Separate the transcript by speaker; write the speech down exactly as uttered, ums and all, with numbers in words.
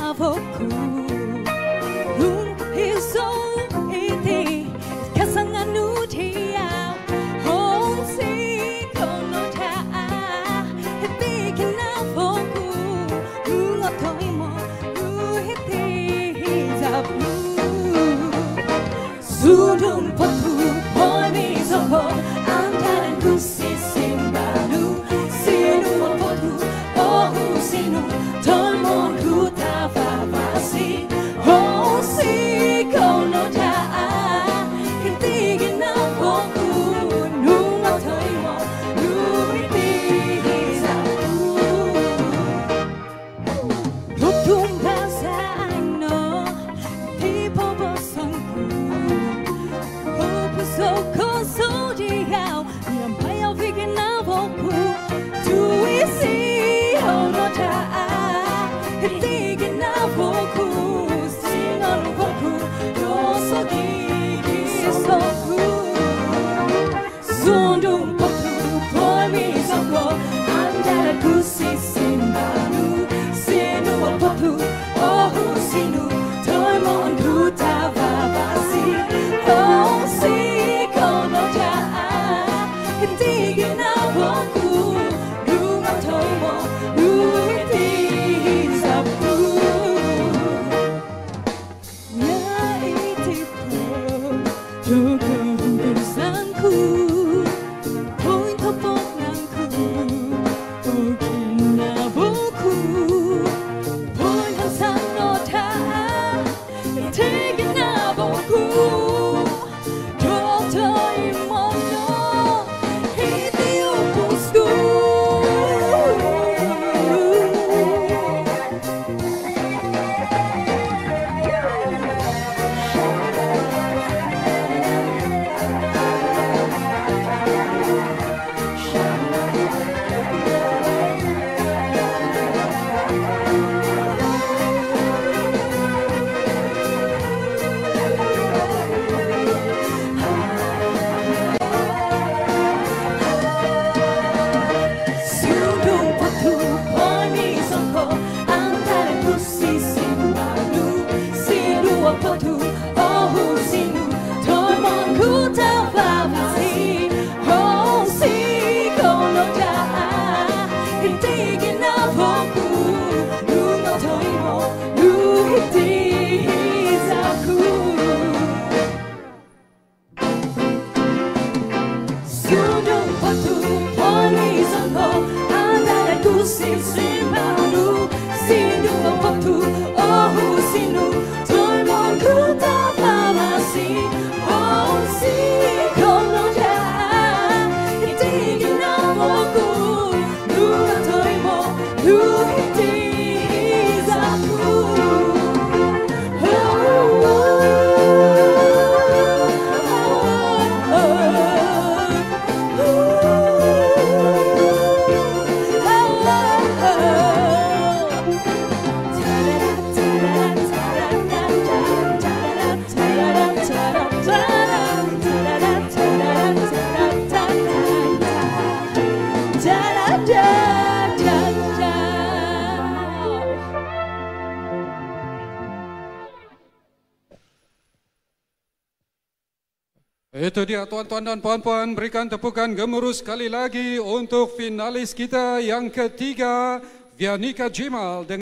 Speaker 1: navoku Nung hiso iti Kasangan nutia Hong si kono taa Hiti navoku Nung otoi mo Nuhiti hizabu Sudung potu Hoi misopo Antaran kusisimbalu Sinu potu Oh sinu Tolmon ku tafavasi Oh si kono taa Kintigin na poku Nung otoi mo Nuhiti hizabu Lutum basa ano Di pobosonku So so diao, nampaya vigi na voku. Do we see how not I? Hitigi na voku, sing on voku. No so gigi so good. Sundum potu, boy me so go. Andara kusi simbalu, sinu potu, oh sinu. Toy mon kuta vavasi, oh si. Digin na voku, nung otoi mo, nuhiti hizabu. Naitip ko, jugong-gusanku, po'y topok nangku, po'y kinabuku, po'y hansang no taa, digin na voku, otoi mo.
Speaker 2: Itu dia tuan-tuan dan puan-puan, berikan tepukan gemuruh sekali lagi untuk finalis kita yang ketiga, Vianika Jimal.